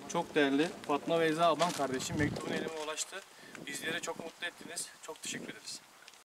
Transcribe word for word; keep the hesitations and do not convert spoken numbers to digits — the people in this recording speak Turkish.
Çok değerli Fatma Beyza ablam kardeşim mektubun elime ulaştı. Bizleri çok mutlu ettiniz. Çok teşekkür ederiz.